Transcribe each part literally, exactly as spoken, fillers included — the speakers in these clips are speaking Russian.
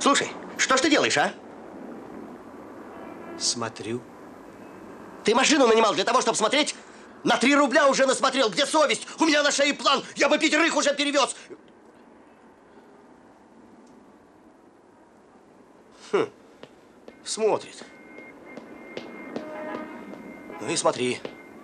Слушай, что ж ты делаешь, а? Смотрю. Ты машину нанимал для того, чтобы смотреть? На три рубля уже насмотрел. Где совесть? У меня на шее план. Я бы пятерых уже перевез. Хм. Смотрит. Ну и смотри.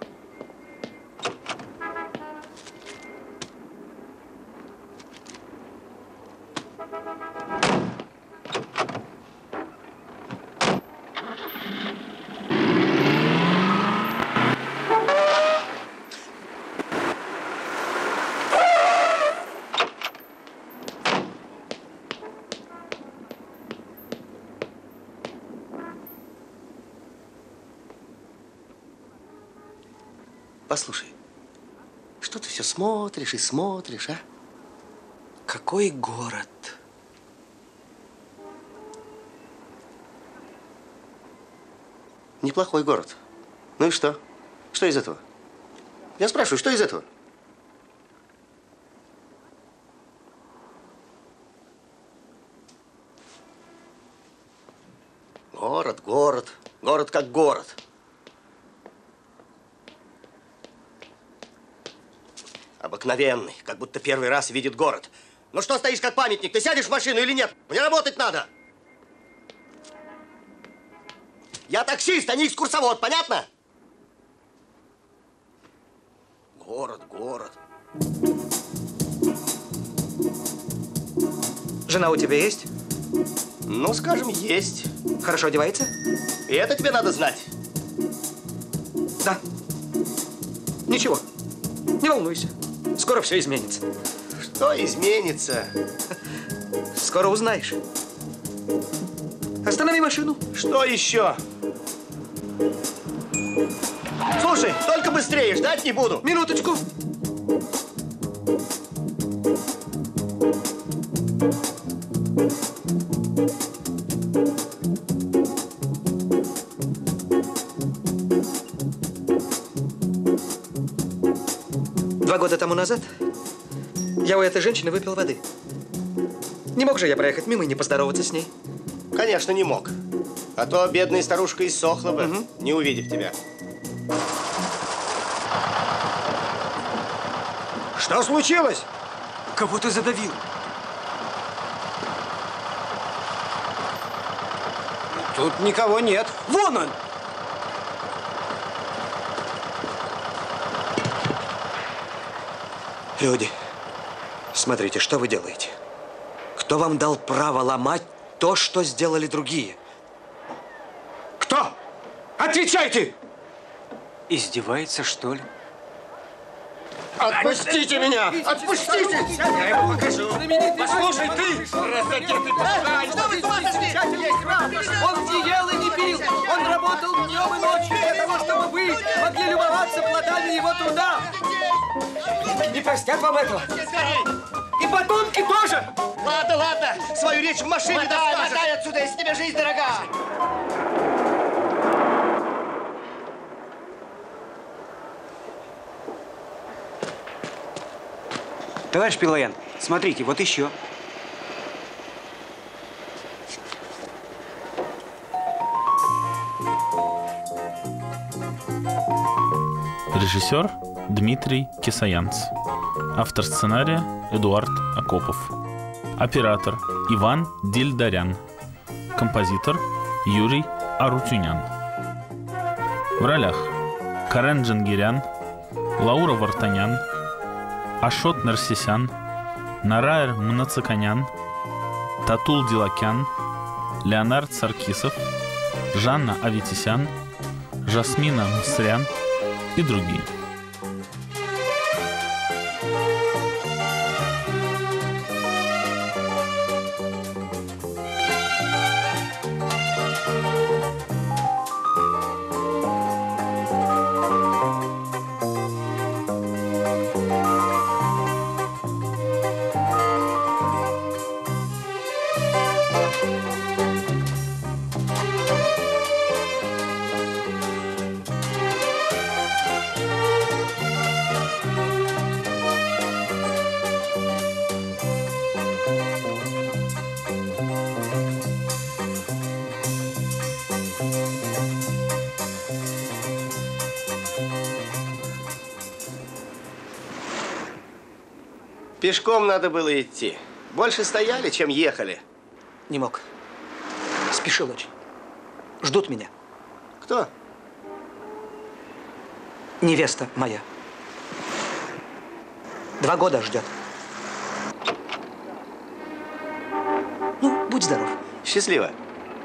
Послушай, что ты все смотришь и смотришь, а? Какой город? Неплохой город. Ну и что? Что из этого? Я спрашиваю, что из этого? Город, город. Город как город. Обыкновенный, как будто первый раз видит город. Ну что стоишь как памятник? Ты сядешь в машину или нет? Мне работать надо. Я таксист, а не экскурсовод, понятно? Город, город. Жена у тебя есть? Ну, скажем, есть. Хорошо одевается? И это тебе надо знать. Да. Ничего, не волнуйся. Скоро все изменится. Что изменится? Скоро узнаешь. Останови машину. Что еще? Слушай, только быстрее, ждать не буду. Минуточку. Два года тому назад я у этой женщины выпил воды. Не мог же я проехать мимо и не поздороваться с ней? Конечно, не мог. А то бедная старушка иссохла бы, угу. не увидев тебя. Что случилось? Кого ты задавил? Тут никого нет. Вон он! Люди, смотрите, что вы делаете? Кто вам дал право ломать то, что сделали другие? Кто? Отвечайте! Издевается, что ли? Отпустите меня! Отпустите! Я ему покажу. Послушай, ты! Разодетый попугай! Что вы с ума сошли? Он не ел и не пил. Он работал днем и ночью для того, чтобы вы могли любоваться плодами его труда. Не простят вам этого. И подонки тоже. Ладно, ладно. Свою речь в машине Мотай, доскажешь. мотай отсюда, если тебе жизнь дорога. Товарищ Пилоян, смотрите, вот еще. Режиссер Дмитрий Кисаянц. Автор сценария Эдуард Акопов. Оператор Иван Дильдарян. Композитор Юрий Арутюнян. В ролях Карен Джангирян, Лаура Вартанян, Ашот Нарсисян, Нараер Мнацаканян, Татул Дилакян, Леонард Саркисов, Жанна Аветисян, Жасмина Мусрян и другие. Пешком надо было идти. Больше стояли, чем ехали. Не мог. Спешил очень. Ждут меня. Кто? Невеста моя. Два года ждет. Ну, будь здоров. Счастливо.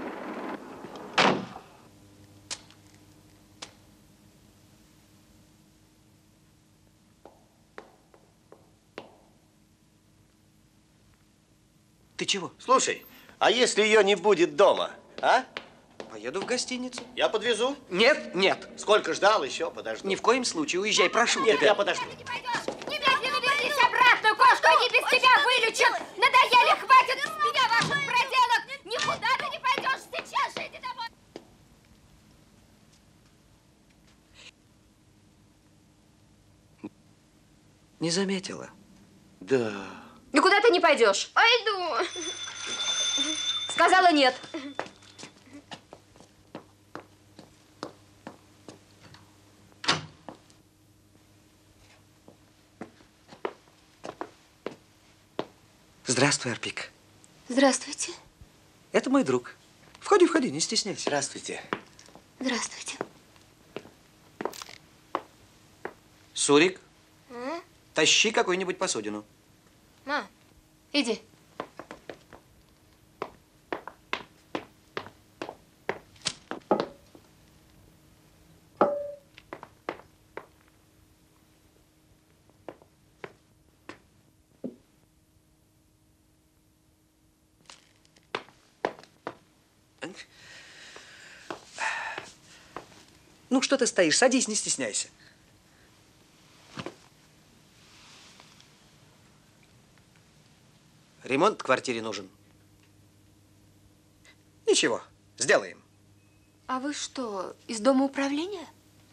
Ты чего? Слушай, а если ее не будет дома, а? Поеду в гостиницу. Я подвезу? Нет, нет. Сколько ждал, еще подожду. Ни в коем случае. Уезжай, прошу Нет, тебя. я подожду. Ты не пойдешь! Немедленно вернись обратно, кошку! Они без тебя вылечат! Надоели, хватит с меня ваших проделок! Никуда ты не пойдешь! Сейчас же иди домой! Не заметила. Да. Никуда ты не пойдешь. Пойду. Сказала нет. Здравствуй, Арпик. Здравствуйте. Это мой друг. Входи, входи, не стесняйся. Здравствуйте. Здравствуйте. Сурик, А? тащи какую-нибудь посудину. Ма, иди. Ну, что ты стоишь? Садись, не стесняйся. Ремонт в квартире нужен. Ничего, сделаем. А вы что, из дома управления?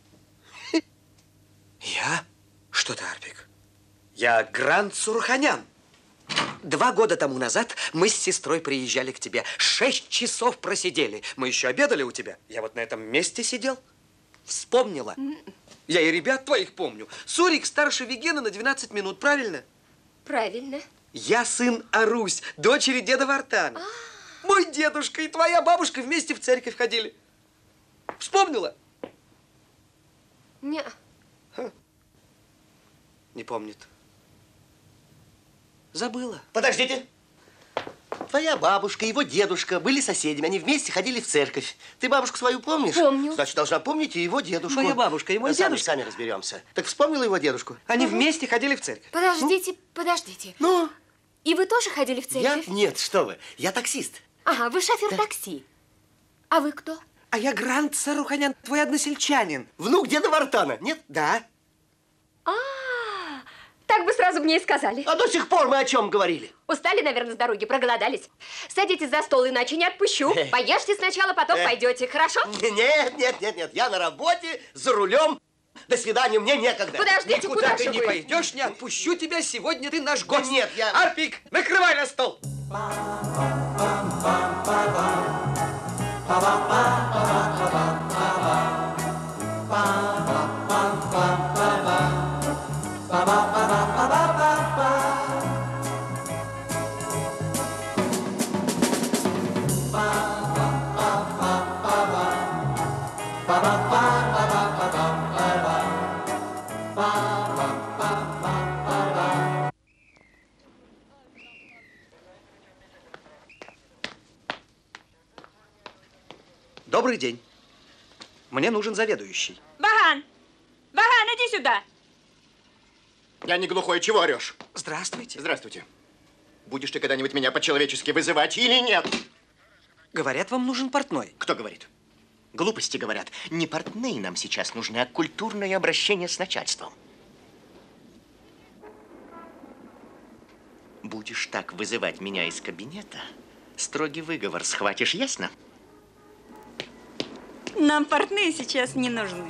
Я? Что ты, Арпик? Я Грант Сурханян. Два года тому назад мы с сестрой приезжали к тебе. Шесть часов просидели. Мы еще обедали у тебя. Я вот на этом месте сидел. Вспомнила. Я и ребят твоих помню. Сурик старше Вегена на двенадцать минут, правильно? Правильно. Я сын Арусь, дочери деда Вартана. А. Мой дедушка и твоя бабушка вместе в церковь ходили. Вспомнила? Не. Не помнит. Забыла. Подождите. Твоя бабушка и его дедушка были соседями. Они вместе ходили в церковь. Ты бабушку свою помнишь? Помню. Значит, должна помнить и его дедушку. Моя бабушка и мой Да, сами, дедушка. Сами разберемся. Так вспомнила его дедушку? Они угу. вместе ходили в церковь. Подождите, подождите. Ну? И вы тоже ходили в Я? церковь? Нет, что вы. Я таксист. Ага, вы шофер Да. такси. А вы кто? А я Грант Саруханян, твой односельчанин. Внук деда Вартана, нет? Да. А, так бы сразу мне и сказали. А до сих пор мы о чем говорили? Устали, наверное, с дороги, проголодались. Садитесь за стол, иначе не отпущу. Поешьте сначала, потом пойдете, хорошо? Нет, нет, нет, нет. Я на работе, за рулем. До свидания, мне некогда. Подождите, Никуда куда ты же не вы? пойдешь, не отпущу тебя. Сегодня ты наш гость. нет, я- Арпик, накрывай на стол. Добрый день. Мне нужен заведующий. Баган! Баган, иди сюда! Я не глухой, чего орешь? Здравствуйте. Здравствуйте. Будешь ты когда-нибудь меня по-человечески вызывать или нет? Говорят, вам нужен портной. Кто говорит? Глупости говорят. Не портные нам сейчас нужны, а культурное обращение с начальством. Будешь так вызывать меня из кабинета, строгий выговор схватишь, ясно? Нам портные сейчас не нужны.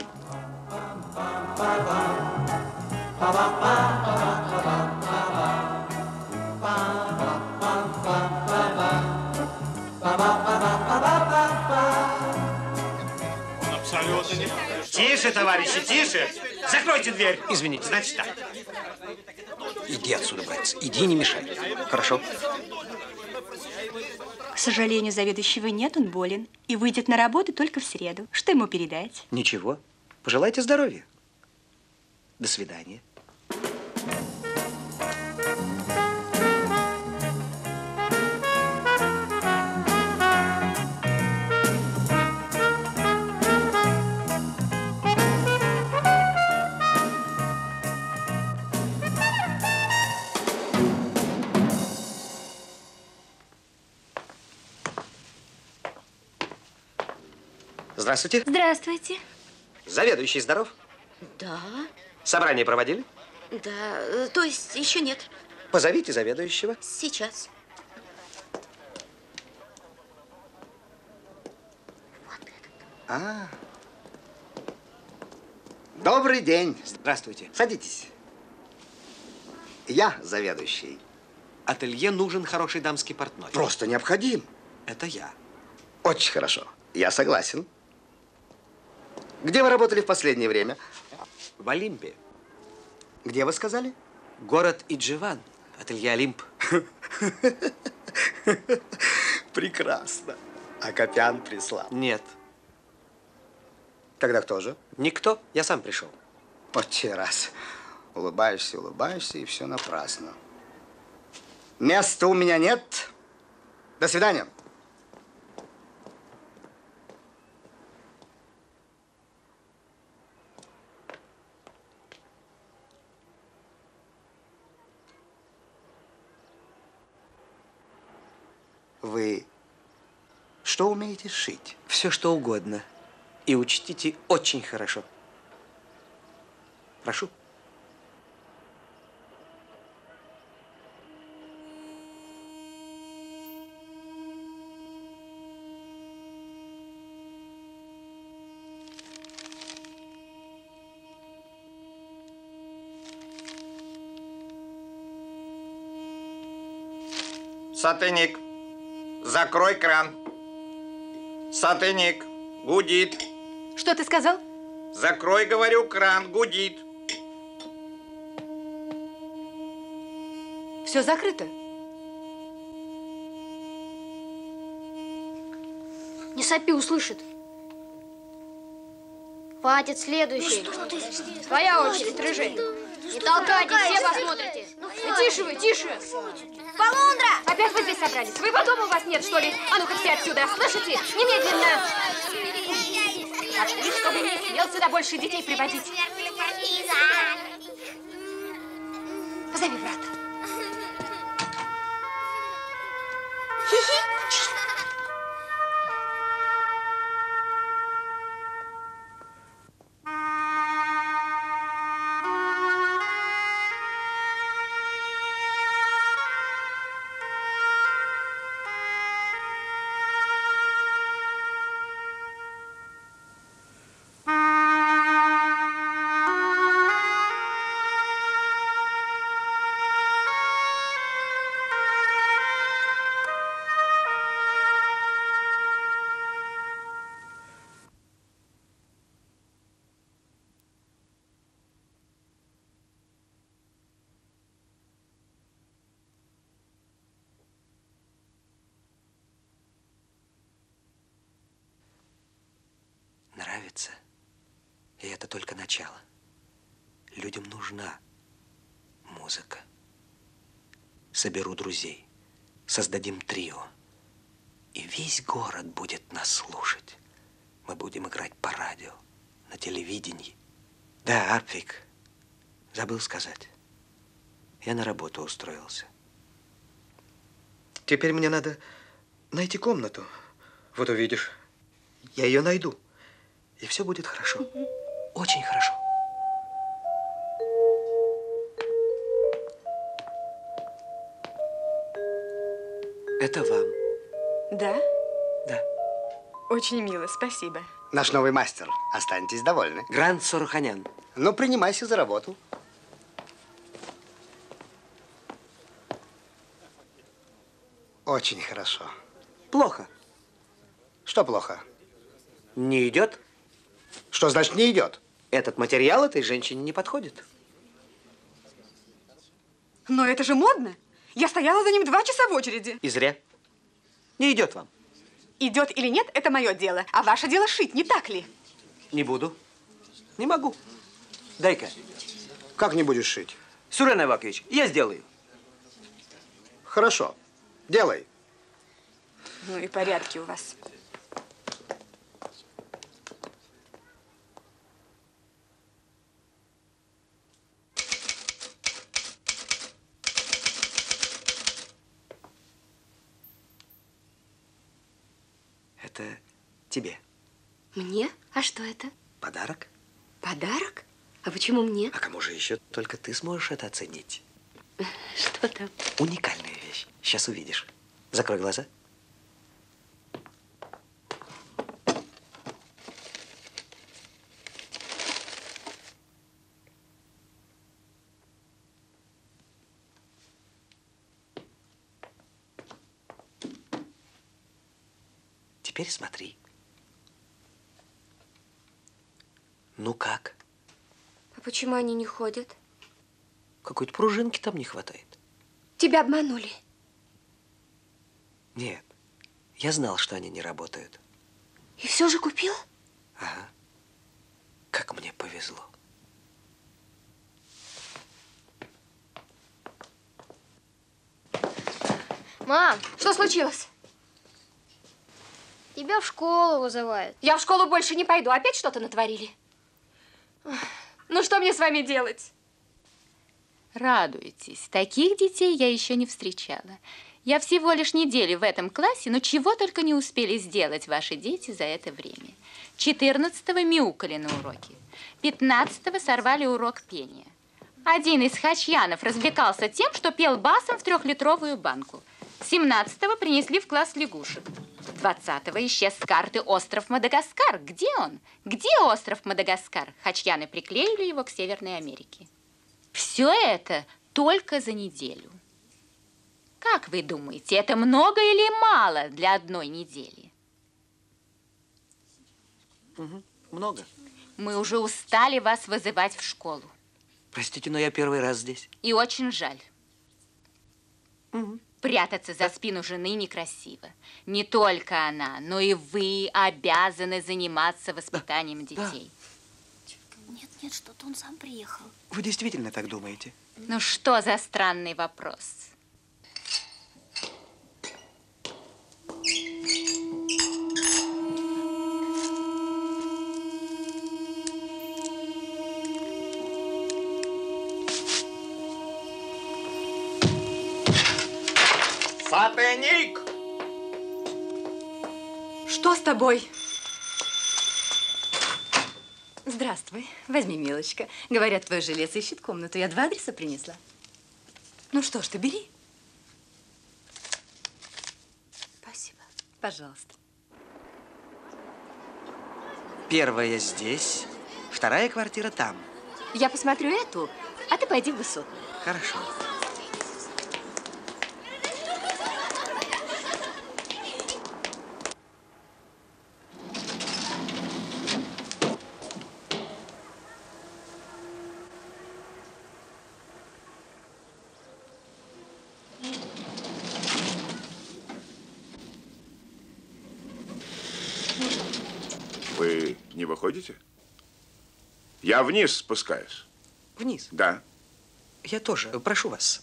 Тише! Тише, товарищи, тише. Закройте дверь. Извините. Значит так. Иди отсюда, братец. Иди, не мешай. Хорошо? К сожалению, заведующего нет, он болен. И выйдет на работу только в среду. Что ему передать? Ничего. Пожелайте здоровья. До свидания. Здравствуйте. Здравствуйте. Заведующий здоров? Да, Собрание проводили? да, э, то есть еще нет. Позовите заведующего. Сейчас. А. Добрый день. Здравствуйте. Садитесь. Я заведующий. Ателье нужен хороший дамский портной. Просто необходим. Это я. Очень хорошо. Я согласен. Где вы работали в последнее время? В Олимпе. Где вы сказали? Город Идживан. Ателье Олимп. Прекрасно. А Копян прислал? Нет. Тогда кто же? Никто. Я сам пришел. Вот те раз. Улыбаешься, улыбаешься, и все напрасно. Места у меня нет. До свидания. Вы что умеете шить? Все, что угодно. И учтите очень хорошо. Прошу. Сатыник, закрой кран. Сатыник, гудит. Что ты сказал? Закрой, говорю, кран, гудит. Все закрыто. Не сопи, услышит. Хватит, следующий. Твоя очередь, рыжий. Не толкайте, все посмотрите. Ну, тише вы, тише. Полундра! Опять вы здесь собрались? Своего дома у вас нет, что ли? А ну-ка все отсюда, слышите? Немедленно! А ты, чтобы не смел сюда больше детей приводить. Позови брата. Нравится. И это только начало. Людям нужна музыка. Соберу друзей, создадим трио. И весь город будет нас слушать. Мы будем играть по радио, на телевидении. Да, Арпвик, забыл сказать. Я на работу устроился. Теперь мне надо найти комнату. Вот увидишь, я ее найду. И все будет хорошо. Очень хорошо. Это вам. Да? Да. Очень мило, спасибо. Наш новый мастер. Останетесь довольны. Грант Сороханян. Ну, принимайся за работу. Очень хорошо. Плохо. Что плохо? Не идет? Что значит не идет? Этот материал этой женщине не подходит. Но это же модно. Я стояла за ним два часа в очереди. И зря. Не идет вам. Идет или нет, это мое дело. А ваше дело шить, не так ли? Не буду. Не могу. Дай-ка. Как не будешь шить? Сурен Ивакович, я сделаю. Хорошо. Делай. Ну и порядки у вас. Это тебе. Мне? А что это? Подарок. Подарок? А почему мне? А кому же еще? Только ты сможешь это оценить. Что там? Уникальная вещь. Сейчас увидишь. Закрой глаза. Теперь смотри. Ну как? А почему они не ходят? Какой-то пружинки там не хватает. Тебя обманули. Нет. Я знал, что они не работают. И все же купил? Ага. Как мне повезло. Мам, Что случилось? тебя в школу вызывают. Я в школу больше не пойду. Опять что-то натворили? Ну, что мне с вами делать? Радуйтесь, таких детей я еще не встречала. Я всего лишь неделю в этом классе, но чего только не успели сделать ваши дети за это время. четырнадцатого мяукали на уроке, пятнадцатого сорвали урок пения. Один из хачьянов развлекался тем, что пел басом в трехлитровую банку. семнадцатого принесли в класс лягушек. двадцатого исчез с карты остров Мадагаскар. Где он? Где остров Мадагаскар? Хачьяны приклеили его к Северной Америке. Все это только за неделю. Как вы думаете, это много или мало для одной недели? Угу. Много. Мы уже устали вас вызывать в школу. Простите, но я первый раз здесь. И очень жаль. Угу. Прятаться за спину жены некрасиво. Не только она, но и вы обязаны заниматься воспитанием детей. Нет, нет, что-то он сам приехал. Вы действительно так думаете? Ну что за странный вопрос? Сатеник! Что с тобой? Здравствуй. Возьми, милочка. Говорят, твой жилец ищет комнату. Я два адреса принесла. Ну что ж ты, бери. Спасибо. Пожалуйста. Первая здесь, вторая квартира там. Я посмотрю эту, а ты пойди в высотную. Хорошо. Вы не выходите? Я вниз спускаюсь. Вниз? Да. Я тоже. Прошу вас.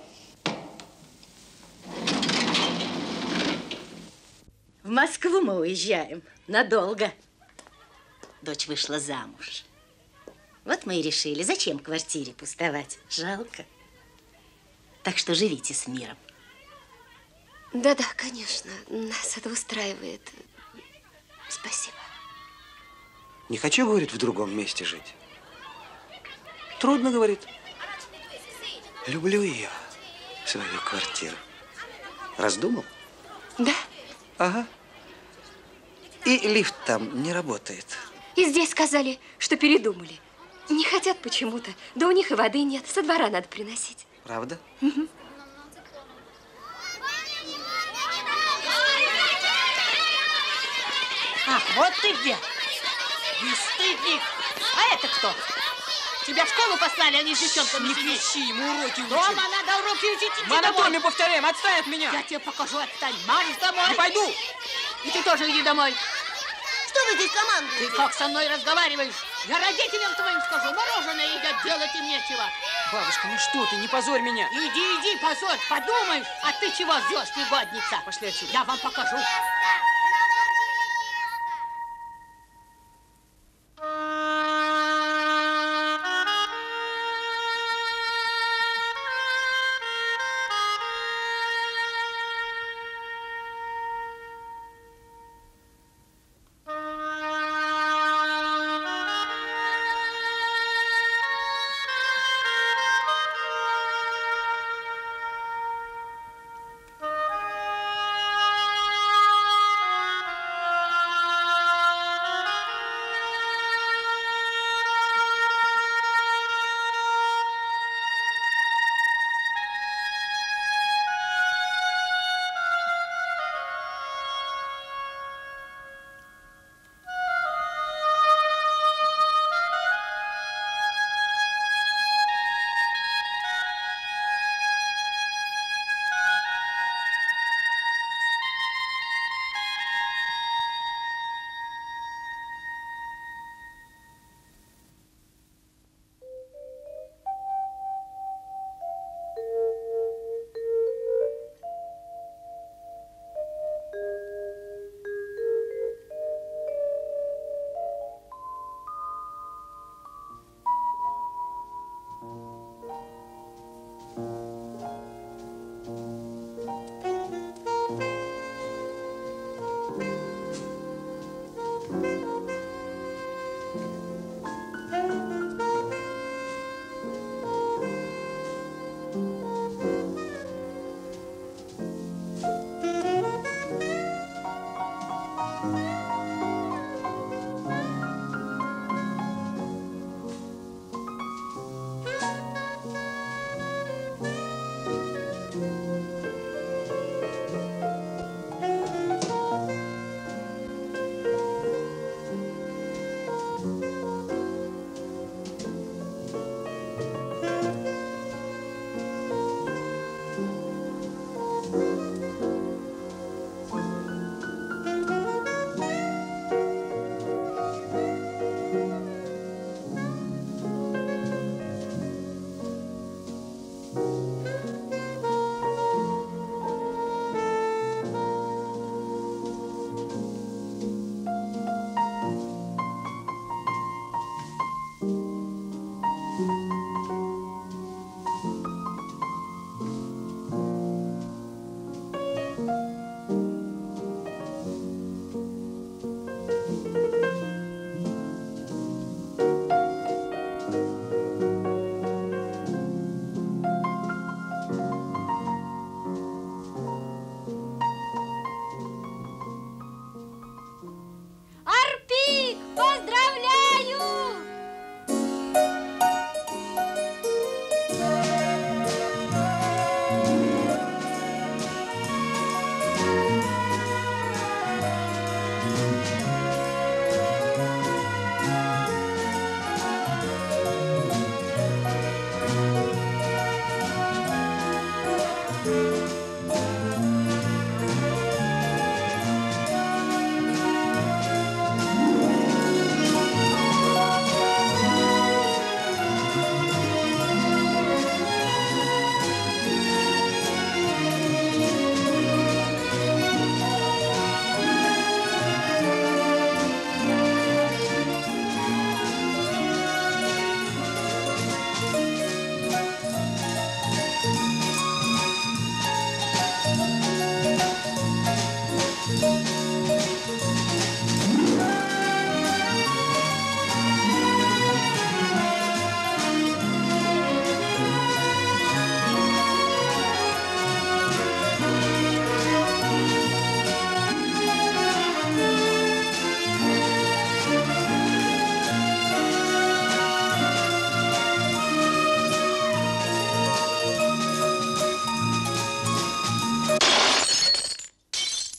В Москву мы уезжаем. Надолго. Дочь вышла замуж. Вот мы и решили, зачем в квартире пустовать? Жалко. Так что живите с миром. Да-да, конечно. Нас это устраивает. Спасибо. Не хочу, говорит, в другом месте жить. Трудно, говорит. Люблю ее, свою квартиру. Раздумал? Да. Ага. И лифт там не работает. И здесь сказали, что передумали. Не хотят почему-то. Да у них и воды нет. Со двора надо приносить. Правда? Угу. Ах, вот ты где! Бесстыдник! А это кто? Тебя в школу послали, а не с девчонками Не сидеть. кричи, мы уроки учим. Дома надо уроки учить, иди Мы домой. анатомию повторяем, отстань от меня. Я тебе покажу, отстань. Марш домой. Не пойду. И ты тоже иди домой. Что вы здесь командуете? Ты как со мной разговариваешь? Я родителям твоим скажу, мороженое едят, делать им нечего. Бабушка, ну что ты, не позорь меня. Иди, иди, позорь, подумаешь. А ты чего ждешь, негодница? Пошли отсюда. Я вам покажу.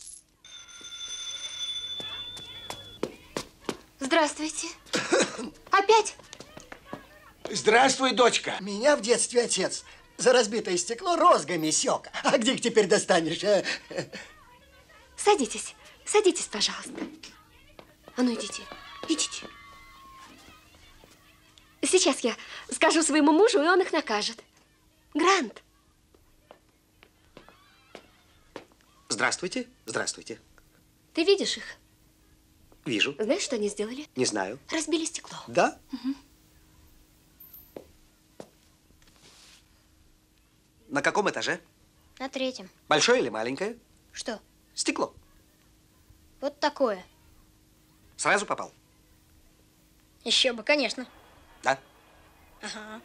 Здравствуйте. Опять? Здравствуй, дочка. Меня в детстве отец за разбитое стекло розгами сёк. А где их теперь достанешь? А? Садитесь, садитесь, пожалуйста. А ну, идите, идите. Сейчас я скажу своему мужу, и он их накажет. Грант. Здравствуйте, здравствуйте. Ты видишь их? Вижу. Знаешь, что они сделали? Не знаю. Разбили стекло. Да? Угу. На каком этаже? На третьем. Большое или маленькое? Что? Стекло. Вот такое. Сразу попал? Еще бы, конечно. Да? Ага.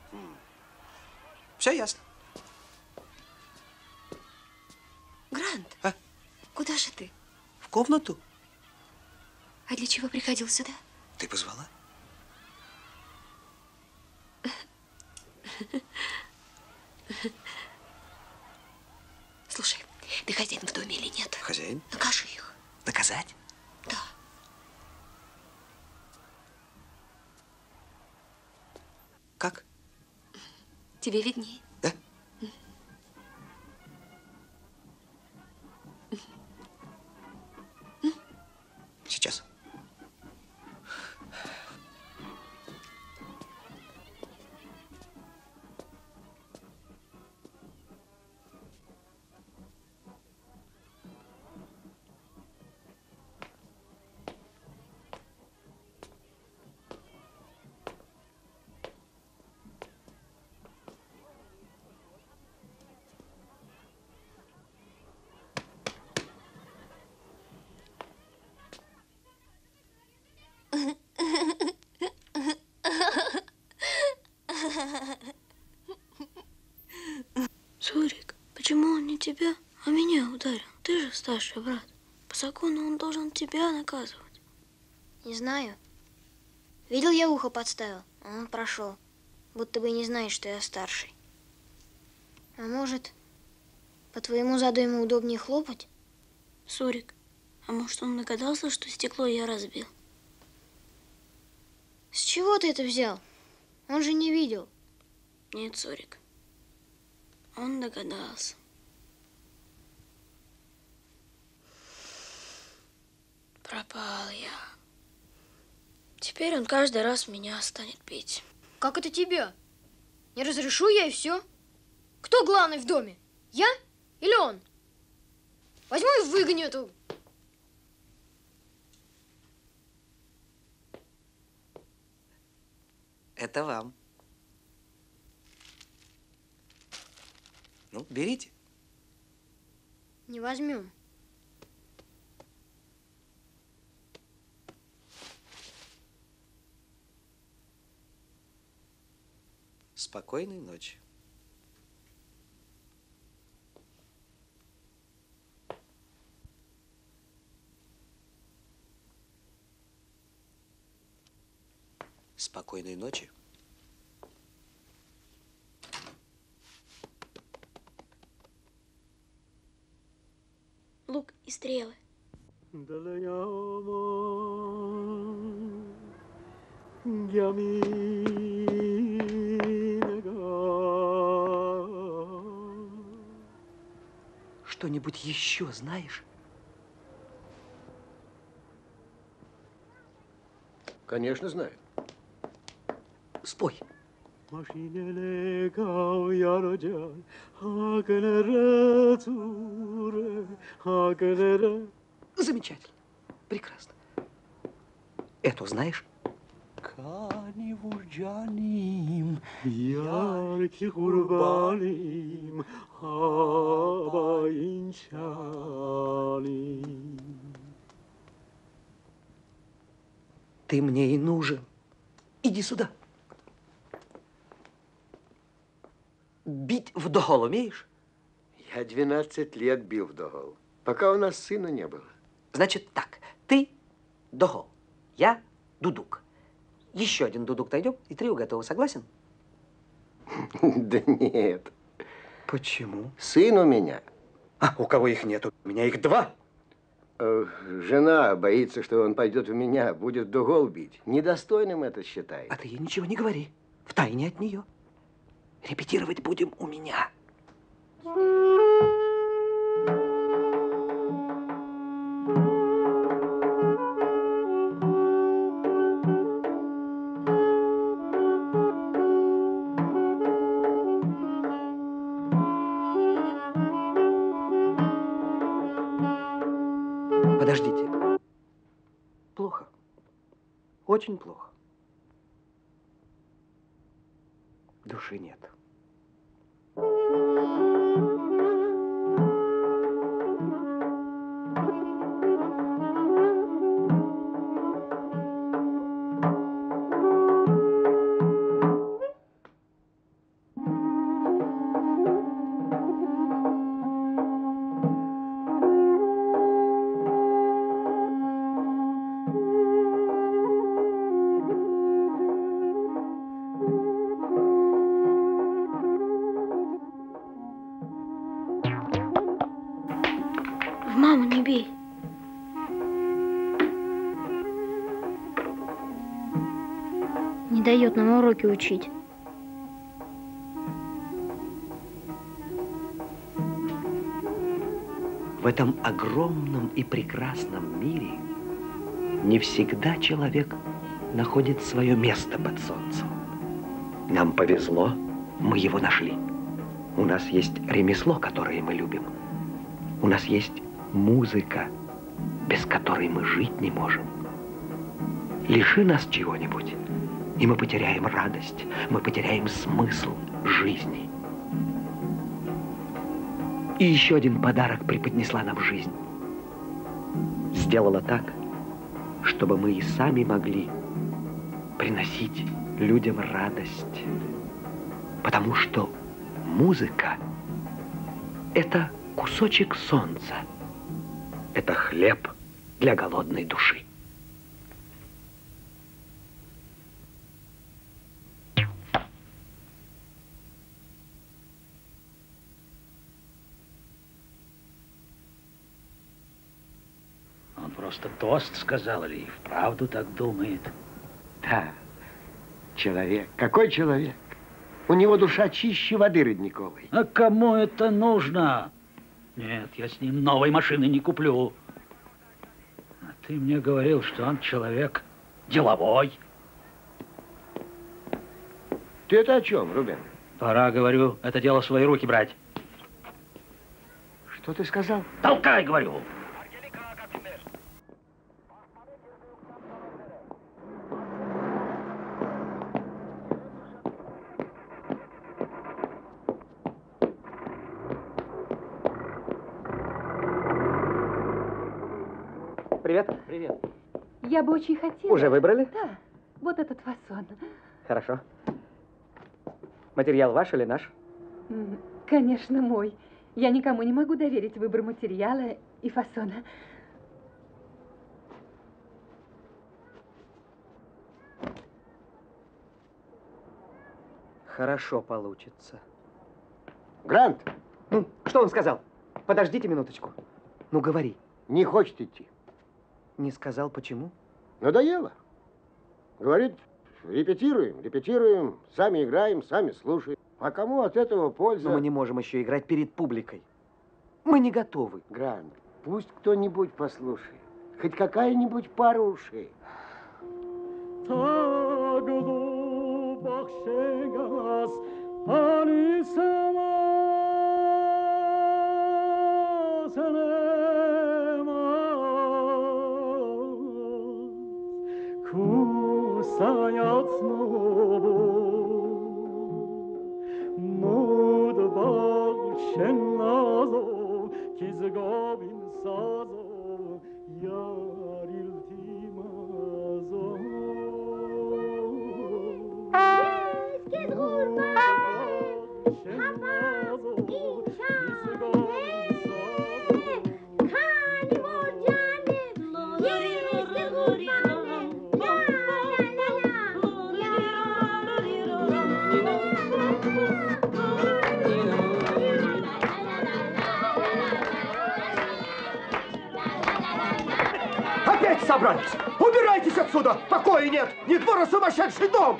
Все ясно. Грант, а? Куда же ты? В комнату. А для чего приходил сюда? Ты позвала? Слушай, ты хозяин в доме или нет? Хозяин? Накажи их. Наказать? Да. Как? Тебе виднее. Да? Сейчас. Сурик, почему он не тебя, а меня ударил? Ты же старший брат. По закону он должен тебя наказывать. Не знаю. Видел, я ухо подставил, а он прошел. Будто бы и не знает, что я старший. А может, по твоему заду ему удобнее хлопать? Сурик, а может, он догадался, что стекло я разбил? С чего ты это взял? Он же не видел. Нет, Сурик. Он догадался. Пропал я. Теперь он каждый раз меня станет бить. Как это тебя? Не разрешу я и все. Кто главный в доме? Я или он? Возьму и выгоню эту. Это вам. Ну, берите. Не возьмем. Спокойной ночи. Спокойной ночи. Лук и стрелы. Что-нибудь еще знаешь? Конечно, знаю. Спой. Замечательно. Прекрасно. Эту знаешь? Ты мне и нужен. Иди сюда. Бить вдогол умеешь? Я двенадцать лет бил вдогол, пока у нас сына не было. Значит так, ты догол, я дудук. Еще один дудук найдем, и трио готово. Согласен? Да нет. Почему? Сын у меня. А, у кого их нету? У меня их два. Э, жена боится, что он пойдет в меня, будет дугол бить. Недостойным это считает. А ты ей ничего не говори. Втайне от нее. Репетировать будем у меня. Подождите. Плохо. Очень плохо. Души нет. Маму не бей. Не дает нам уроки учить. В этом огромном и прекрасном мире не всегда человек находит свое место под солнцем. Нам повезло, мы его нашли. У нас есть ремесло, которое мы любим. У нас есть музыка, без которой мы жить не можем. Лиши нас чего-нибудь, и мы потеряем радость, мы потеряем смысл жизни. И еще один подарок преподнесла нам жизнь. Сделала так, чтобы мы и сами могли приносить людям радость. Потому что музыка – это кусочек солнца. Это хлеб для голодной души. Он просто тост сказал или и вправду так думает? Да, человек. Какой человек? У него душа чище воды родниковой. А кому это нужно? Нет, я с ним новой машины не куплю. А ты мне говорил, что он человек деловой. Ты это о чем, Рубен? Пора, говорю, это дело в свои руки брать. Что ты сказал? Толкай, говорю. Привет. Привет. Я бы очень хотела... Уже выбрали? Да, вот этот фасон. Хорошо. Материал ваш или наш? М, Конечно, мой. Я никому не могу доверить выбор материала и фасона. Хорошо получится. Грант! Ну, что он сказал? Подождите минуточку. Ну, говори. Не хочет идти. Не сказал, почему? Надоело. Говорит, репетируем, репетируем, сами играем, сами слушаем. А кому от этого польза? Но мы не можем еще играть перед публикой. Мы не готовы. Грант, пусть кто-нибудь послушает. Хоть какая-нибудь пара ушей. собрались? Убирайтесь отсюда! Покоя нет! Не двор, а сумасшедший дом!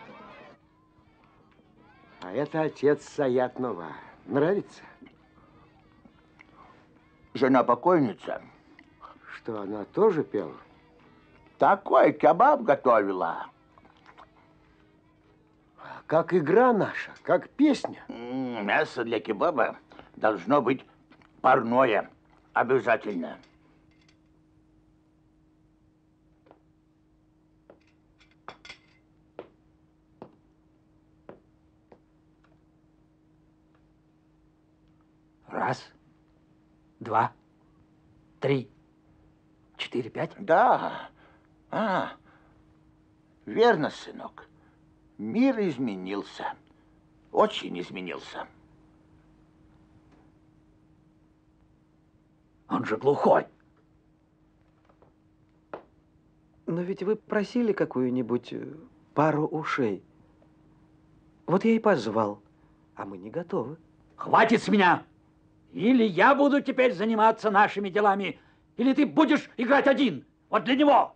А это отец Саятнова. Нравится? Жена покойница. Что, она тоже пела? Такой кебаб готовила. Как игра наша, как песня. Мясо для кебаба должно быть парное. Обязательно. Раз, два, три, четыре, пять. Да. А, верно, сынок. Мир изменился. Очень изменился. Он же глухой. Но ведь вы просили какую-нибудь пару ушей. Вот я и позвал, а мы не готовы. Хватит с меня! Или я буду теперь заниматься нашими делами, или ты будешь играть один. Вот для него.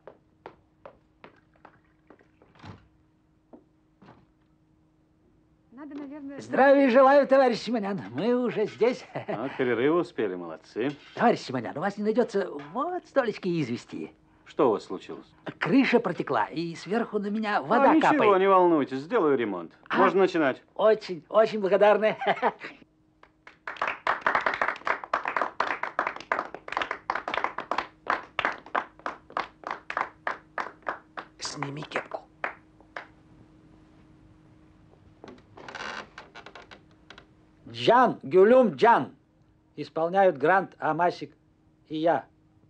Надо, наверное... Здравия желаю, товарищ Симонян. Мы уже здесь. А, к перерыву успели, молодцы. Товарищ Симонян, у вас не найдется вот столечки извести. Что у вас случилось? Крыша протекла, и сверху на меня вода а, ничего, капает. Ничего, не волнуйтесь, сделаю ремонт. А? Можно начинать. Очень, очень благодарны. Сними кепку. Джан, Гюлюм Джан исполняют Грант, Амасик и я.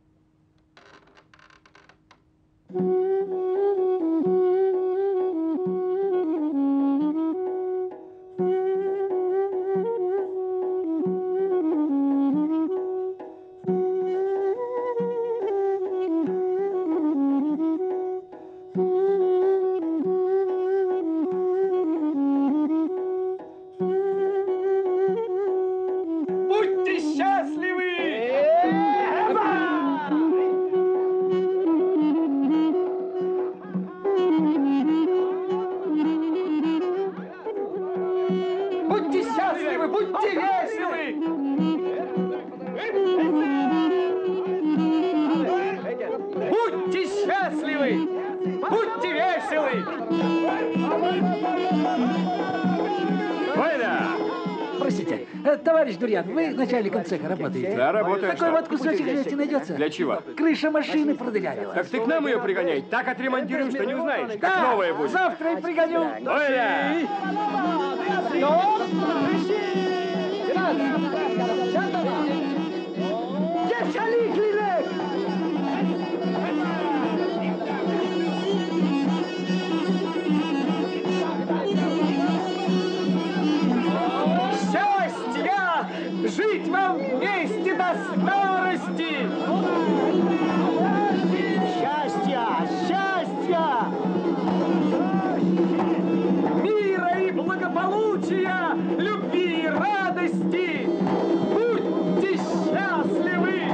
Товарищ Дурьян, вы начальником цеха работаете? Да, работаю. Такой вот кусочек жести найдется? Для чего? Крыша машины продырявила. Так ты к нам ее пригоняй. Так отремонтируем, что не узнаешь, как да, новая будет. Завтра и пригоню. Оля! Жить вам вместе до старости! Счастья! Счастья! Мира и благополучия! Любви и радости! Будьте счастливы!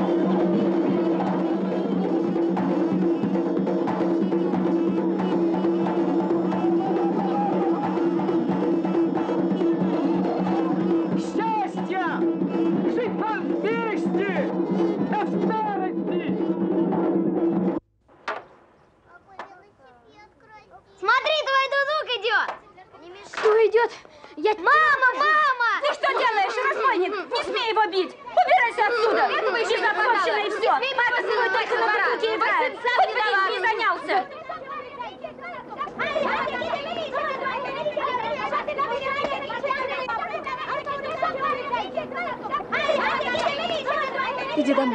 Идет. Я... Мама, мама! Ты что делаешь, разбойник? Не смей его бить! Убирайся отсюда! Безопасно и все! Папа с тобой только на батуте играет! Хоть бы не занялся! Иди домой.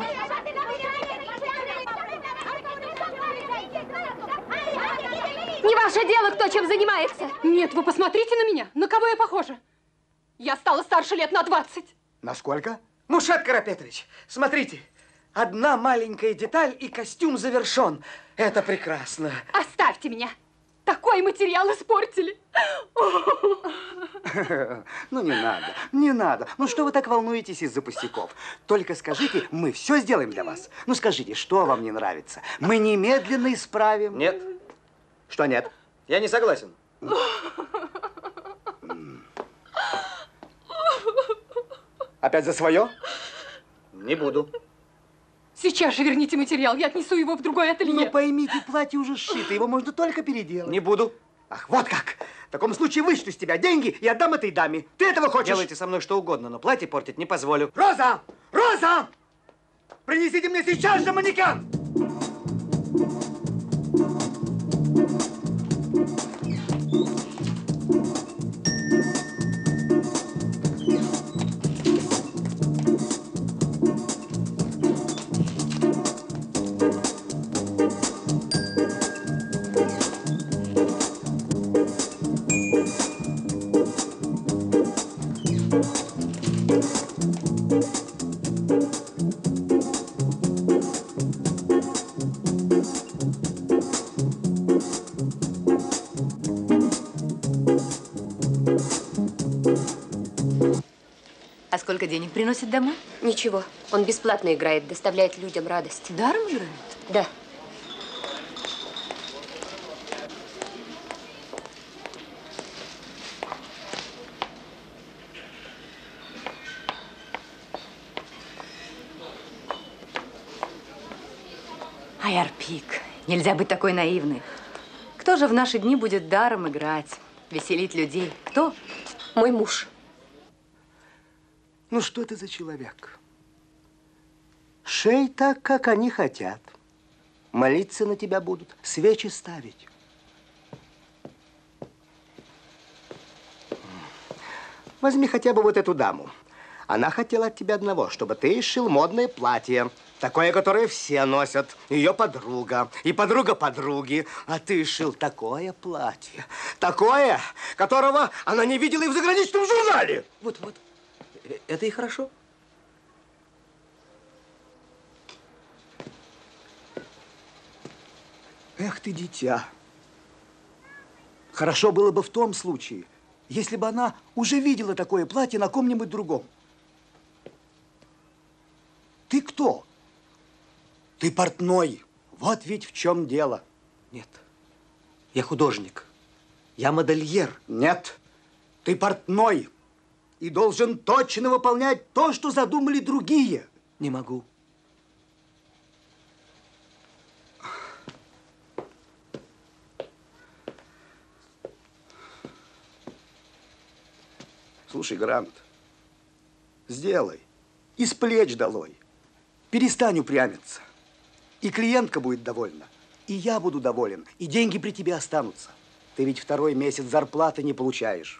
Не ваше дело, кто чем занимается. Нет, вы посмотрите на меня. На кого я похожа? Я стала старше лет на двадцать. На сколько? Мушат Карапетович, смотрите. Одна маленькая деталь, и костюм завершен. Это прекрасно. Оставьте меня. Такой материал испортили. Ну, не надо, не надо. Ну, что вы так волнуетесь из-за пустяков? Только скажите, мы все сделаем для вас. Ну, скажите, что вам не нравится? Мы немедленно исправим. Нет. Что нет? Я не согласен. Опять за свое? Не буду. Сейчас же верните материал, я отнесу его в другое ателье. Ну, поймите, платье уже сшито, его можно только переделать. Не буду. Ах, вот как! В таком случае вышлю с тебя деньги и отдам этой даме. Ты этого хочешь? Делайте со мной что угодно, но платье портить не позволю. Роза! Роза! Принесите мне сейчас же манекен! А сколько денег приносит домой? Ничего. Он бесплатно играет, доставляет людям радость. Даром играет? Да. Ай, Арпик, нельзя быть такой наивной. Кто же в наши дни будет даром играть, веселить людей? Кто? Мой муж. Ну, что ты за человек? Шей так, как они хотят. Молиться на тебя будут, свечи ставить. Возьми хотя бы вот эту даму. Она хотела от тебя одного, чтобы ты сшил модное платье. Такое, которое все носят. Ее подруга. И подруга подруги. А ты шил такое платье. Такое, которого она не видела и в заграничном журнале. Вот, вот. Это и хорошо. Эх ты, дитя. Хорошо было бы в том случае, если бы она уже видела такое платье на ком-нибудь другом. Ты кто? Ты портной. Вот ведь в чем дело. Нет. Я художник. Я модельер. Нет. Ты портной. И должен точно выполнять то, что задумали другие. Не могу. Слушай, Грант, сделай. Из плеч долой. Перестань упрямиться. И клиентка будет довольна, и я буду доволен, и деньги при тебе останутся. Ты ведь второй месяц зарплаты не получаешь.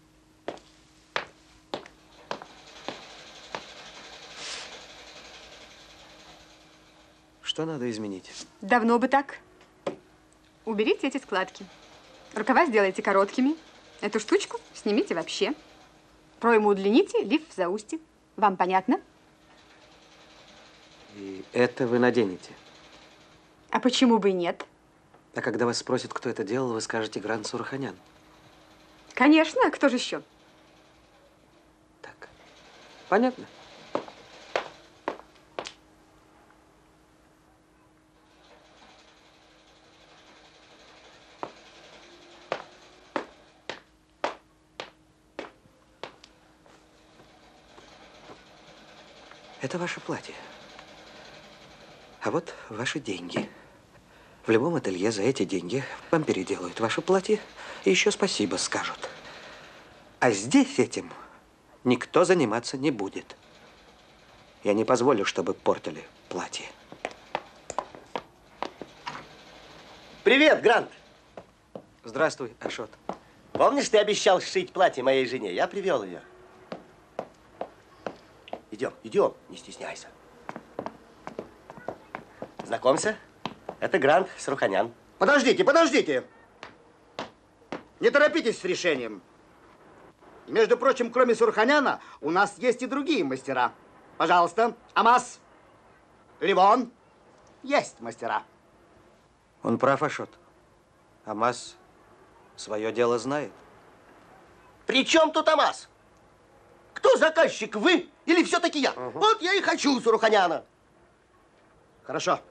Что надо изменить? Давно бы так. Уберите эти складки. Рукава сделайте короткими. Эту штучку снимите вообще. Пройму удлините, лиф заустье. Вам понятно? И это вы наденете? А почему бы и нет? А когда вас спросят, кто это делал, вы скажете Грант Сураханян. Конечно, а кто же еще? Так, понятно. Это ваше платье. А вот ваши деньги. В любом ателье за эти деньги вам переделают ваше платье и еще спасибо скажут. А здесь этим никто заниматься не будет. Я не позволю, чтобы портили платье. Привет, Грант. Здравствуй, Ашот. Помнишь, ты обещал сшить платье моей жене? Я привел ее. Идем, идем, не стесняйся. Знакомься, это Грант Сураханян. Подождите, подождите. Не торопитесь с решением. Между прочим, кроме Сураханяна, у нас есть и другие мастера. Пожалуйста, Амаз, Ливон, есть мастера. Он прав, Ашот. Амаз свое дело знает. При чем тут АМАЗ? Кто заказчик, вы или все-таки я? Угу. Вот я и хочу Саруханяна. Хорошо.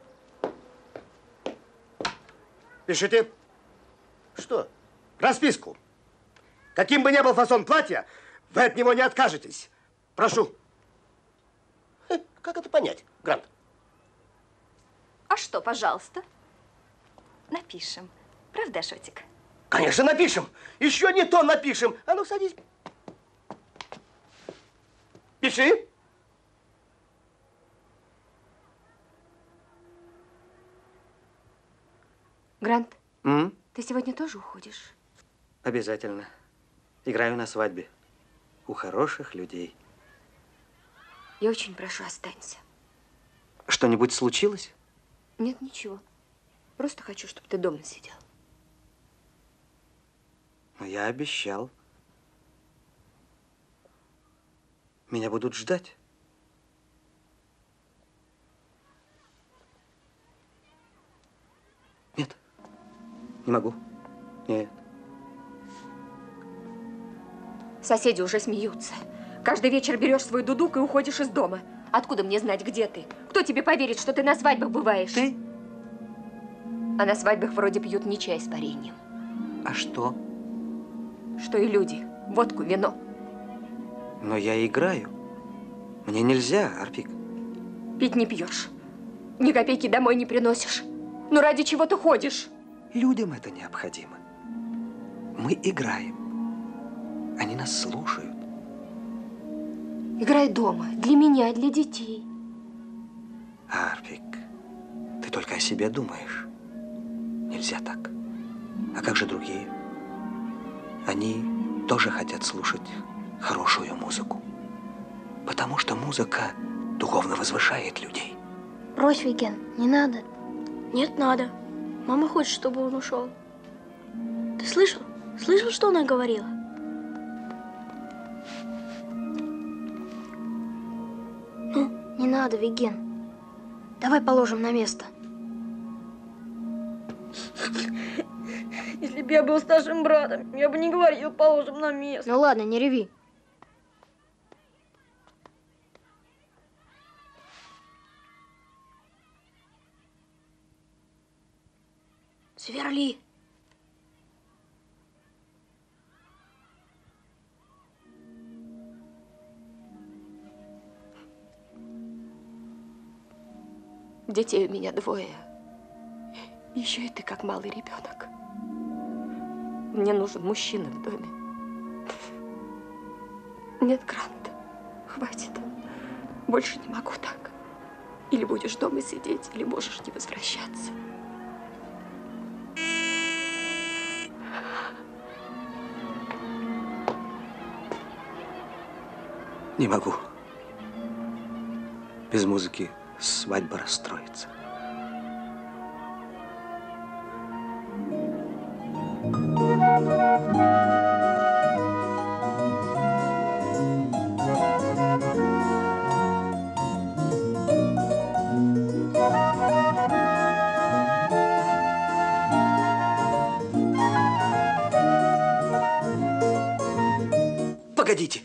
Пишите. Что? Расписку. Каким бы ни был фасон платья, вы от него не откажетесь. Прошу. Как это понять, Грант? А что, пожалуйста? Напишем. Правда, Шотик? Конечно, напишем. Еще не то напишем. А ну, садись. Пиши. Грант, М? ты сегодня тоже уходишь? Обязательно. Играю на свадьбе. У хороших людей. Я очень прошу, останься. Что-нибудь случилось? Нет, ничего. Просто хочу, чтобы ты дома сидел. Но я обещал. Меня будут ждать. Нет, не могу. Нет. Соседи уже смеются. Каждый вечер берешь свой дудук и уходишь из дома. Откуда мне знать, где ты? Кто тебе поверит, что ты на свадьбах бываешь? Ты? А на свадьбах вроде пьют не чай с вареньем. А что? Что и люди. Водку, вино. Но я играю. Мне нельзя, Арпик. Пить не пьешь. Ни копейки домой не приносишь. Ну ради чего ты ходишь? Людям это необходимо. Мы играем. Они нас слушают. Играй дома. Для меня, для детей. Арпик, ты только о себе думаешь. Нельзя так. А как же другие? Они тоже хотят слушать хорошую музыку. Потому что музыка духовно возвышает людей. Брось, Виген, не надо. Нет, надо. Мама хочет, чтобы он ушел. Ты слышал? Слышал, что она говорила? Ну, не надо, Виген. Давай положим на место. Если бы я был старшим братом, я бы не говорил, положим на место. Ну ладно, не реви. Сверли. Детей у меня двое. Еще и ты как малый ребенок. Мне нужен мужчина в доме. Нет, Грант, хватит. Больше не могу так. Или будешь дома сидеть, или можешь не возвращаться. Не могу. Без музыки свадьба расстроится. Погодите.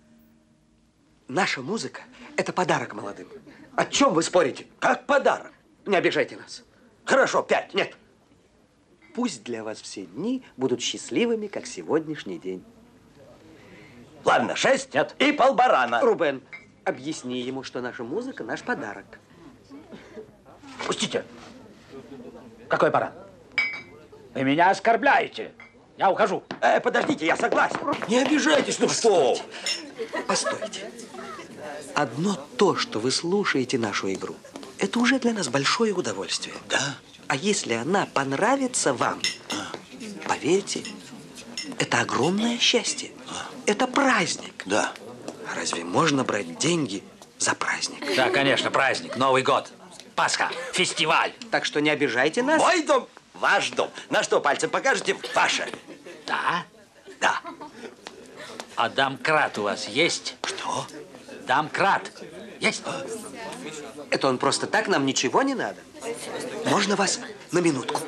Наша музыка – это подарок молодым. О чем вы спорите? Как подарок? Не обижайте нас. Хорошо, пять. Нет. Пусть для вас все дни будут счастливыми, как сегодняшний день. Ладно, шесть Нет. и полбарана. Рубен, объясни ему, что наша музыка – наш подарок. Пустите. Какой баран? Вы меня оскорбляете. Я ухожу. Э, подождите, я согласен. Не обижайтесь, ну что? Постойте. Одно то, что вы слушаете нашу игру, это уже для нас большое удовольствие. Да? А если она понравится вам, а. поверьте, это огромное счастье. А. Это праздник. Да. А разве можно брать деньги за праздник? Да, конечно, праздник. Новый год. Пасха. Фестиваль. Так что не обижайте нас. Мой дом, ваш дом. На что пальцем покажете? Ваше. Да? Да. А домкрат у вас есть? Что? Домкрат. Есть? Это он просто так, нам ничего не надо. Можно вас на минутку?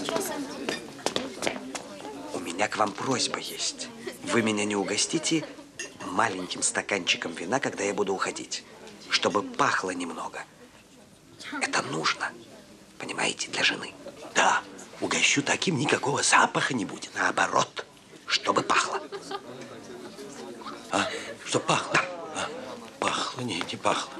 У меня к вам просьба есть. Вы меня не угостите маленьким стаканчиком вина, когда я буду уходить, чтобы пахло немного. Это нужно, понимаете, для жены. Да, угощу таким, никакого запаха не будет. Наоборот, чтобы пахло. А, чтоб пахло? Да. А, пахло, нет, не пахло.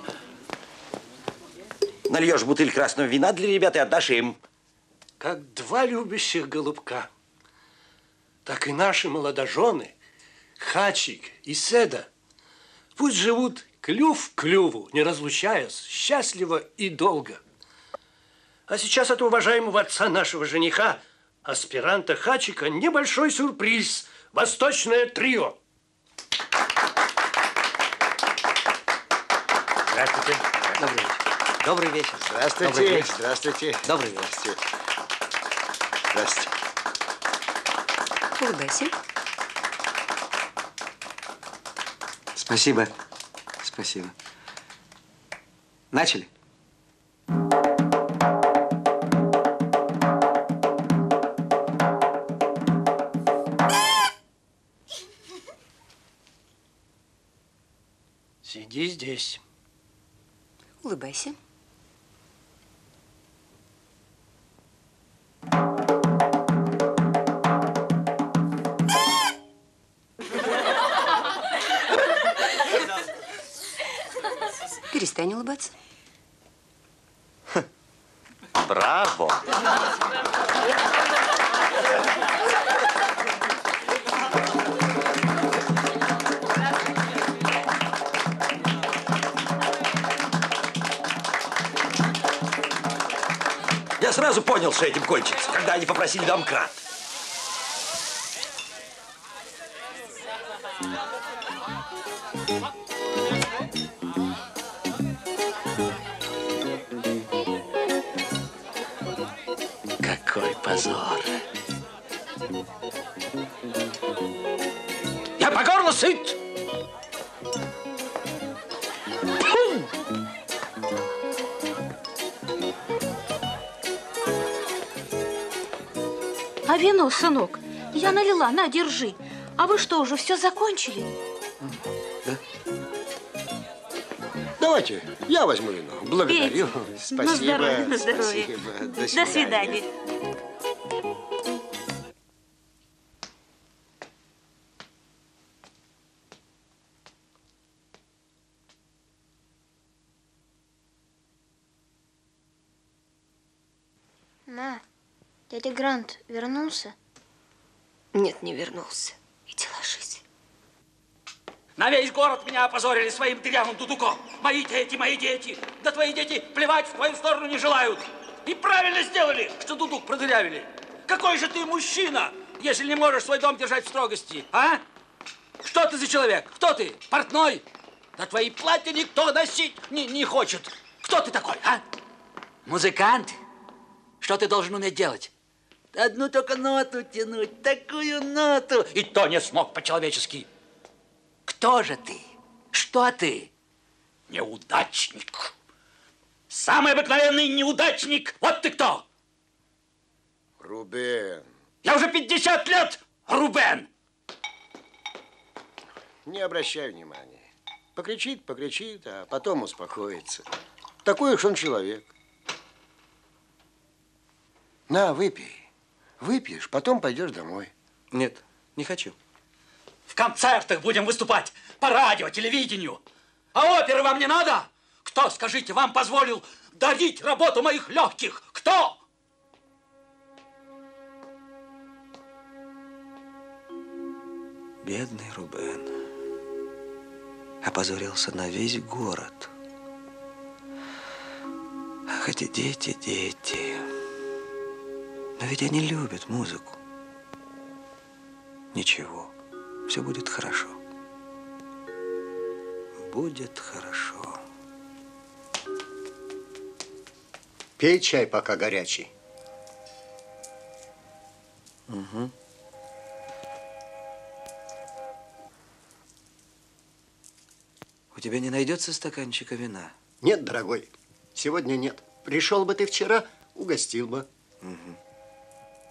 Нальешь бутыль красного вина для ребят и отдашь им. Как два любящих голубка, так и наши молодожены, Хачик и Седа, пусть живут клюв к клюву, не разлучаясь, счастливо и долго. А сейчас от уважаемого отца нашего жениха, аспиранта Хачика, небольшой сюрприз. Восточное трио. Здравствуйте. Добрый вечер. Добрый вечер. Здравствуйте. Добрый вечер. Здравствуйте. Добрый вечер. Здравствуйте. Улыбайся. Спасибо. Спасибо. Начали? Сиди здесь. Улыбайся. Перестань улыбаться. Браво! Я сразу понял, что этим кончится, когда они попросили домкрат. Какой позор. Я по горло сыт. А вино, сынок, я налила, на, держи. А вы что, уже все закончили? Да? Давайте, я возьму вино. Благодарю. Пейте. Спасибо. На здоровье, на здоровье. Спасибо. До До свидания. свидания. Ма, дядя Грант вернулся? Нет, не вернулся. Иди ложись. На весь город меня опозорили своим дырявым дудуком. Мои дети, мои дети. Да твои дети плевать в твою сторону не желают. И правильно сделали, что дудук продырявили. Какой же ты мужчина, если не можешь свой дом держать в строгости, а? Что ты за человек? Кто ты? Портной? Да твои платья никто носить не, не хочет. Кто ты такой, а? Музыкант? Что ты должен уметь делать? Одну только ноту тянуть, такую ноту. И то не смог по-человечески. Кто же ты? Что ты? Неудачник. Самый обыкновенный неудачник. Вот ты кто? Рубен. Я уже пятьдесят лет, Рубен. Не обращай внимания. Покричит, покричит, а потом успокоится. Такой уж он человек. На, выпей. Выпьешь, потом пойдешь домой. Нет, не хочу. В концертах будем выступать, по радио, телевидению. А оперы вам не надо? Кто, скажите, вам позволил дарить работу моих легких? Кто? Бедный Рубен. Опозорился на весь город. Ах, эти дети, дети. Но ведь они любят музыку. Ничего, все будет хорошо. Будет хорошо. Пей чай, пока горячий. Угу. У тебя не найдется стаканчика вина? Нет, дорогой, сегодня нет. Пришел бы ты вчера, угостил бы. Угу.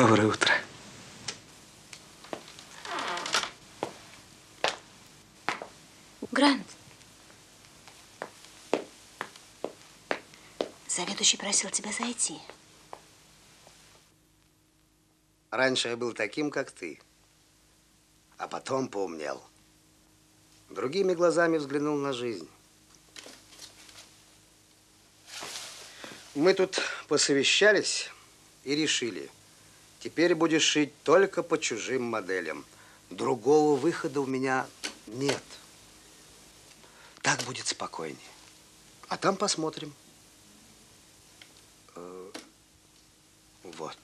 Доброе утро. Грант. Заведующий просил тебя зайти. Раньше я был таким, как ты, а потом поумнел. Другими глазами взглянул на жизнь. Мы тут посовещались и решили, теперь будешь шить только по чужим моделям. Другого выхода у меня нет. Так будет спокойнее. А там посмотрим. Э, вот.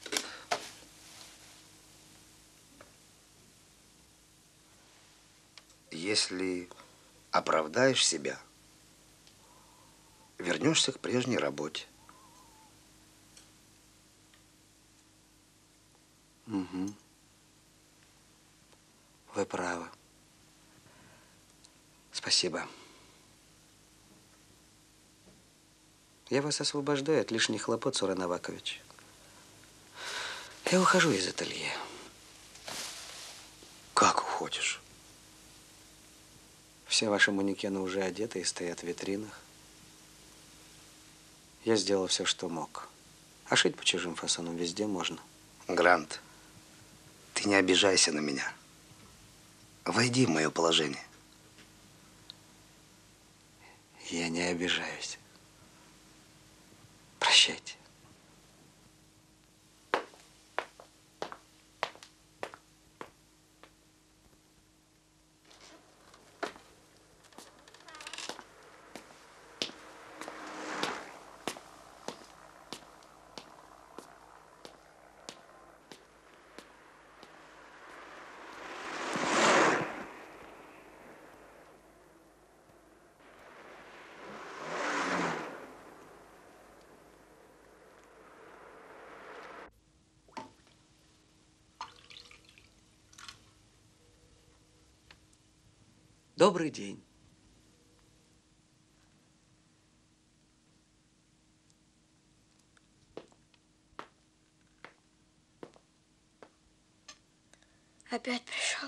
Если оправдаешь себя, вернешься к прежней работе. Угу. Вы правы. Спасибо. Я вас освобождаю от лишних хлопот, Сурен Авакович. Я ухожу из ателье. Как уходишь? Все ваши манекены уже одеты и стоят в витринах. Я сделал все, что мог. А шить по чужим фасонам везде можно. Грант, ты не обижайся на меня. Войди в мое положение. Я не обижаюсь. Прощайте. Добрый день. Опять пришел.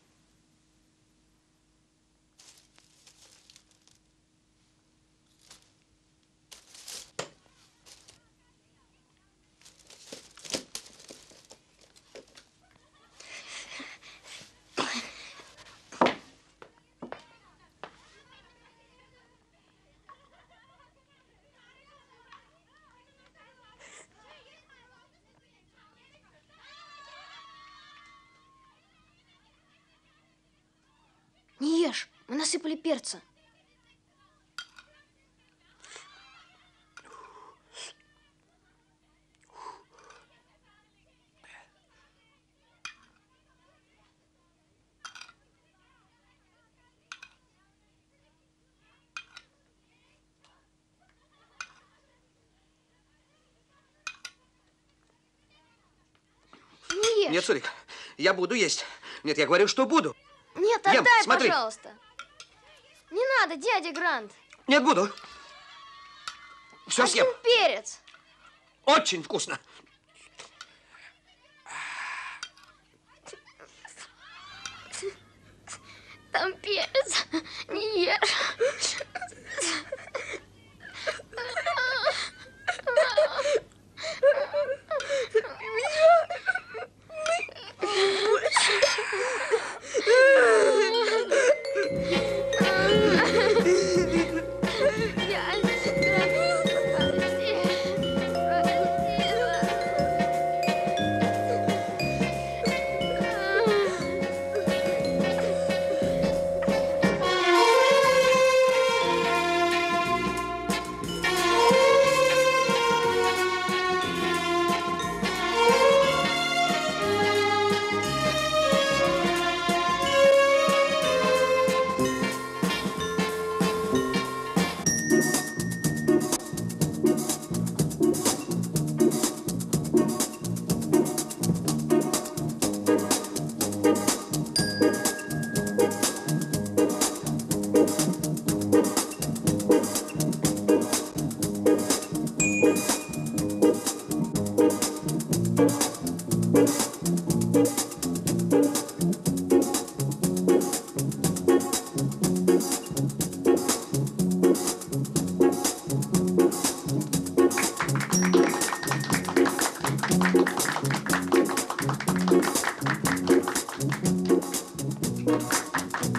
Не ешь, мы насыпали перца. Не ешь. Нет, Сурик, я буду есть. Нет, я говорю, что буду. Нет, Ем, отдай, смотри. пожалуйста. Не надо, дядя Грант. Нет, буду. Все съем. Один перец. Очень вкусно. Там перец. Не ешь.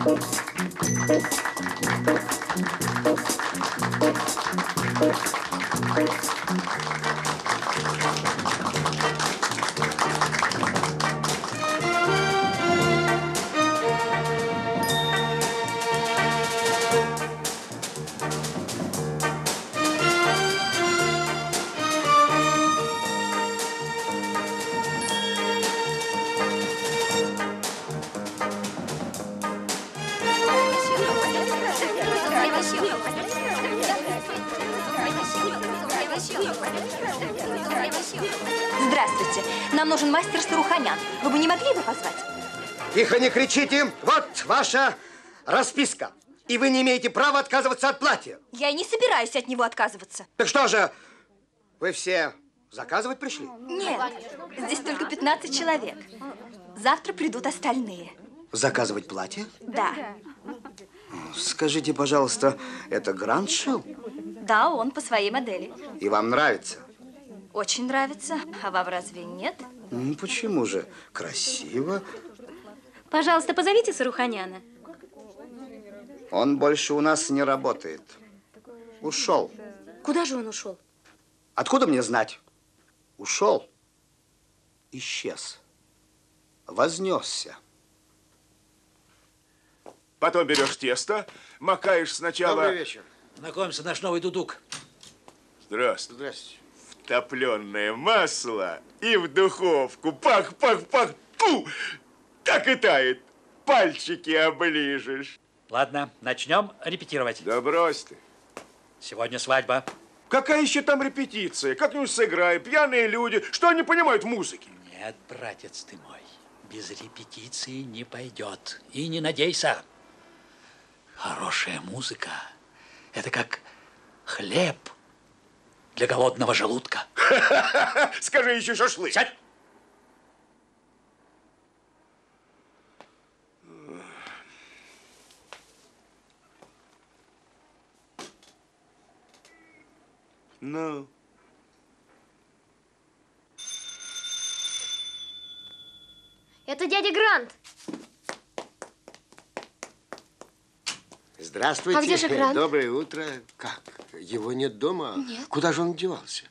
Здравствуйте. Нам нужен мастер Саруханян. Вы бы не могли его позвать? Тихо, не кричите. Вот ваша расписка. И вы не имеете права отказываться от платья. Я и не собираюсь от него отказываться. Так что же, вы все заказывать пришли? Нет, здесь только пятнадцать человек. Завтра придут остальные. Заказывать платье? Да. Скажите, пожалуйста, это Гранд шил? Да, он по своей модели. И вам нравится? Очень нравится. А вам разве нет? Ну, почему же? Красиво. Пожалуйста, позовите Саруханяна. Он больше у нас не работает. Ушел. Куда же он ушел? Откуда мне знать? Ушел. Исчез. Вознесся. Потом берешь тесто, макаешь сначала... Добрый вечер. Знакомься, наш новый дудук. Здравствуй. Здравствуйте. В топленое масло и в духовку. Пах, пах, пах, пу! Так и тает. Пальчики оближешь. Ладно, начнем репетировать. Да брось ты. Сегодня свадьба. Какая еще там репетиция? Как-нибудь сыграем. Пьяные люди. Что они понимают в музыке? Нет, братец ты мой. Без репетиции не пойдет. И не надейся. Хорошая музыка – это как хлеб для голодного желудка. Скажи еще шашлык. Сядь. Ну. Это дядя Грант. Здравствуйте. А где же Грант? Доброе утро. Как? Его нет дома? Нет. Куда же он девался?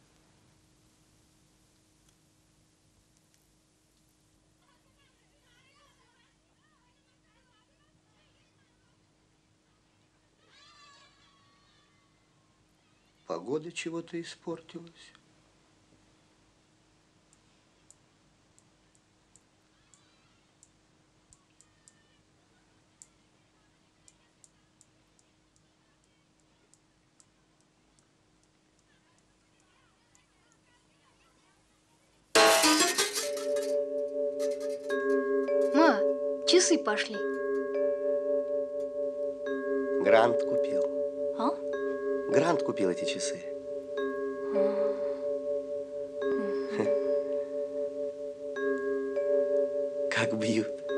Погода чего-то испортилась. Ма, часы пошли. Грант купил. А? Грант купил эти часы. Как бьют.